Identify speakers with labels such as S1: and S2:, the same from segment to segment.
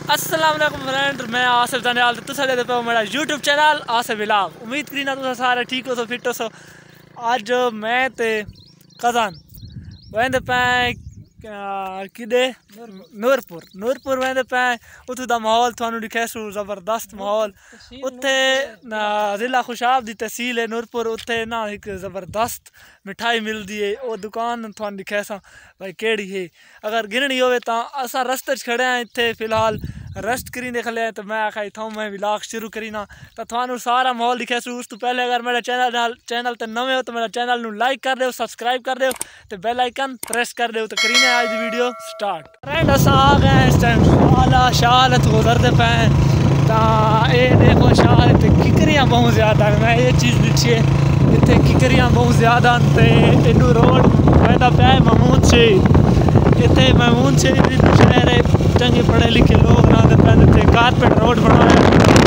S1: अस्सलाम वालेकुम फ्रेंड, मैं आसिफ धनियाल तुसा दे पे मेरा यूट्यूब चैनल आसिफ व्लॉग। उम्मीद करी ना तुसा सारे ठीक हो सो फिट हो सो। अज मैं ते कज़न वेंदे पे किदे नूरपुर वेंदे पे। उत्थों दा माहौल थानू दिखेसू, जबरदस्त माहौल। उत्थे जिला खुशाब दी तहसील है नूरपुर। उत्थे ना एक जबरदस्त मिठाई मिलती है, वो दुकान थानू दिखेसा भाई केड़ी है। अगर गिननी होवे तो असा रस्ते च खड़े हैं इत्थे फिलहाल रेस्ट करी देख लिया। तो मैं आखा इथों मैं व्लॉग शुरू करी ना तो थानू सारा माहौल दिखेसू। उस तो पहले अगर मेरे चैनल ते नवे हो तो मेरा चैनल नू लाइक कर दो, सब्सक्राइब कर दो, तो बेल आइकन प्रेस कर दो। तो करीने आज दी वीडियो स्टार्ट। फ्रेंड अस आ गए इस टाइम आला शाल गुजरते पे तो ये देखो शाल इतने किकरियाँ बहुत ज़्यादा। मैं ये चीज़ दिखी है इतने किकरियाँ बहुत ज़्यादा। तो इनू रोड पैदा पे महमूद शहीद। इतने महमूद शहीद शहर है, चंगे पढ़े लिखे लोग ना पे कारपेट रोड बनाया।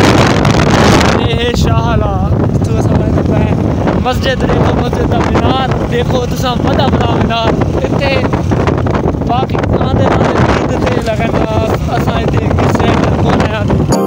S1: ये शाहला मस्जिद देखो, मस्जिद का मीनार देखो तुसा बड़ा बड़ा मीनार। इतने बाकी आंदे ईद ते लगन असा इतने किस्से कोने आते।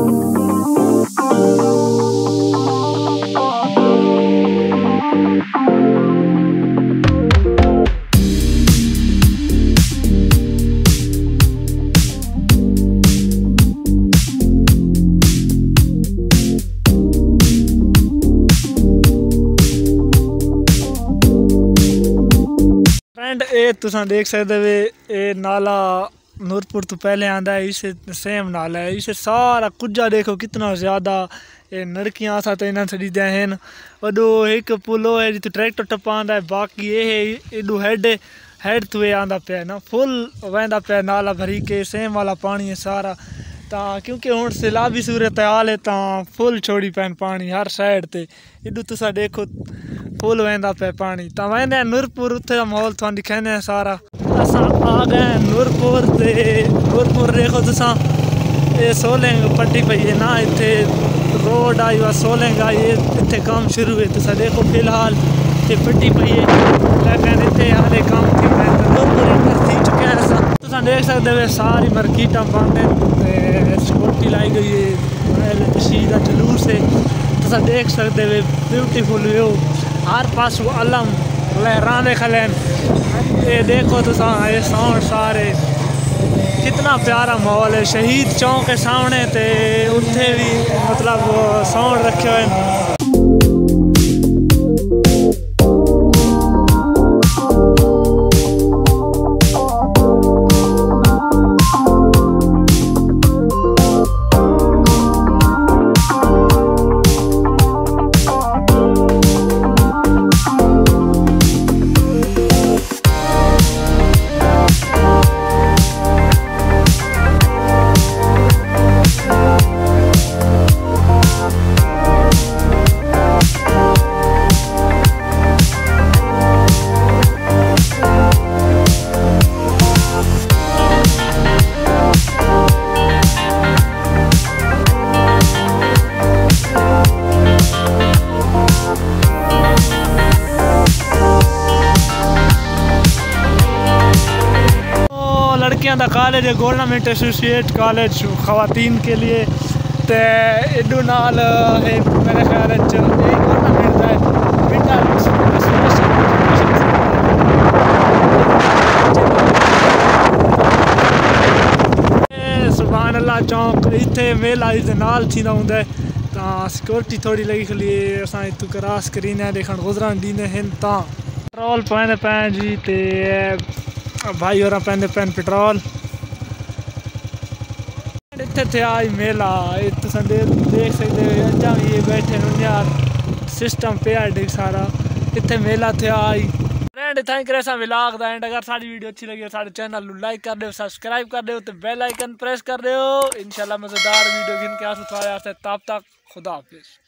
S1: ये तुसा देख सकते वे ये नाला नूरपुर तो पहले आंदा है, इसे सेम नाला है। इसे सारा कुजा देखो कितना ज़्यादा ये नड़कियाँ सा तो इन्हें छड़ी दिया हैं। वडो एक पुलो है जितो ट्रैक्टर टप्पा आंदा है। बाकी ये है एडू हेड तो ये आंदा पे ना फुल वहदा पे नाला भरी के सेम वाला पानी है सारा। तो क्योंकि हुण सैलाबी सूरत हाल है तो फुल छोड़ी पैन पानी हर साइड ते। इडू तुसा देखो फुल वहदा पे पानी। तो वहदे नूरपुर उत्थे दा माहौल तुहानू दिखाने सारा। असां आ गए नूरपुर ते नूरपुर देखो तुसा ये सोलंग पट्टी पई है ना। इत्थे रोड आई वा सोलंग आई है, इत्थे काम शुरू है। तुसा देखो फिलहाल ये पट्टी पई है लेकिन इत्थे हाले काम थी नूरपुर इंटर थी चुके हैं। असां तुसा देख सकते हो सारी मार्केटां बंद हैं, सिक्योरिटी लाई गई है, मशीद का जलूस है। तुसा देख सकते हो ब्यूटीफुल व्यू हर पास अलम लहराने खलेन। ये देखो तुसा ये साउंड सारे कितना प्यारा माहौल है। शहीद चौक के सामने ते उत्थे भी मतलब साउंड रखे हुए हैं। लड़कियां दा कॉलेज है, गवर्नमेंट एसोसिएट कॉलेज खवातीन के लिए। तो इडू नाल मेरे ख्याल गवर्नमेंट है सुभान अल्लाह चौक इतने मेला इस नाल थींदा हुंदा है। तो सिक्योरिटी थोड़ी लगी खली असां इतों क्रॉस करीने देखण गुजरन दींदे हैं। तो पेट्रोल पाइंदे पैन जी ते भाई और पैंदे पैन पेट्रोल इतने थे आज मेला। तुम देख सकते हो अजा भी ये बैठे यार सिस्टम पे ढेर सारा इतने मेला थे आज। फ्रेंड इतना ही करे व्लॉग दा एंड। अगर सारी वीडियो अच्छी लगी सारे चैनल लाइक कर दो, सब्सक्राइब कर दो, तो बेल आइकन प्रेस कर दो। इंशाल्लाह मज़ेदार वीडियो गिन के आस तब तक खुदा हाफिज़।